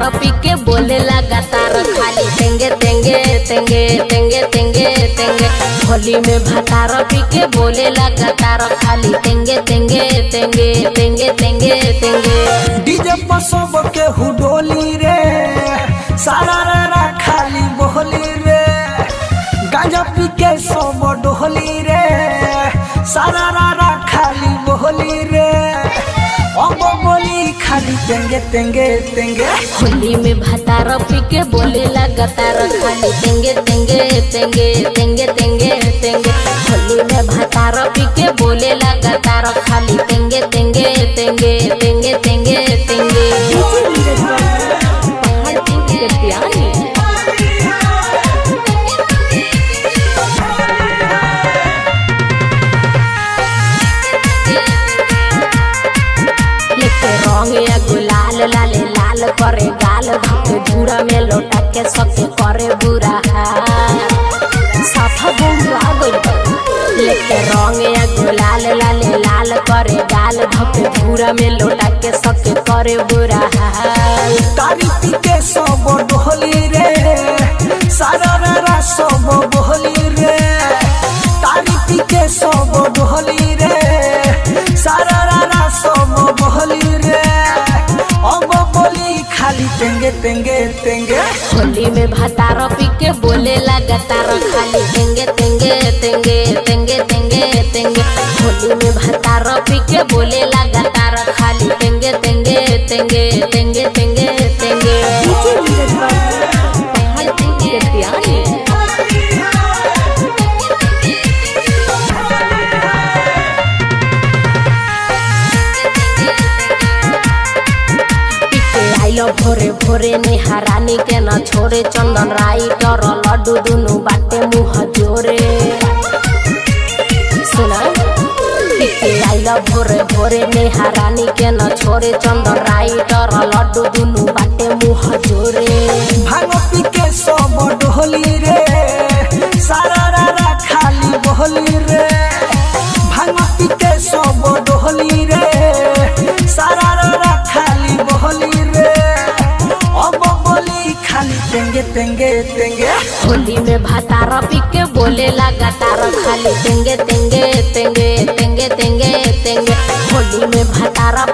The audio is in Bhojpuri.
भातार पी के बोले लगातार खाली तेंगे तेंगे तेंगे तेंगे तेंगे तेंगे। होली में भातार पी के बोले लगातार खाली तेंगे तेंगे तेंगे तेंगे तेंगे तेंगे। डीजे पर सब के हुडोली रे सारा रा खाली बोली रे। गांजा पी के सब डोली रे सारा रा खाली बोली रे। अब बोली खाली तेंगे तेंगे तेंगे। होली में भातार पी के बोले लगातार खाली तेंगे तेंगे तेंगे तेंगे तेंगे तेंगे। होली में भातार पी के बोले लगातार खाली तेंगे तेंगे तेंगे तेंगे तेंगे तेंगे। रंग या गुलाल लाले लाल करे गाल धके धूरा में लोटा के सबके करे बुरा साफा बुरा गइल। लेके रंग या गुलाल लाले लाल करे गाल धके धूरा में लोटा के सबके करे बुरा। तारी पी के सब डोली रे सारा रा सब बोली रे। तारी पी के सब डोली रे सारा रा सब बोली रे। अब बोली खाली तेंगे तेंगे तेंगे। होली में भातार पी के बोले लगातार खाली तेंगे तेंगे तेंगे तेंगे तेंगे तेंगे। होली में भातार पी के बोले लगातार खाली तेंगे तेंगे तेंगे तेंगे तेंगे तेंगे। भोरे भोरे निहारानी के न छोड़े चंदन राइटर लड्डू दुनु बाटे मुँह जोरे। सुना आइला भोरे भोरे निहारानी के न छोड़े चंदन राइटर लड्डू दुनु बाटे मुँह जोरे। भांग पी के सब डोली रे सारा रा खाली बोली रे। भांग पी के सब डोली रे सारा रा खाली बोली रे। अब बोली खाली तेंगे तेंगे तेंगे। होली में भातार पी के बोले लगातार खाली तेंगे तेंगे तेंगे तेंगे तेंगे तेंगे। होली में भातार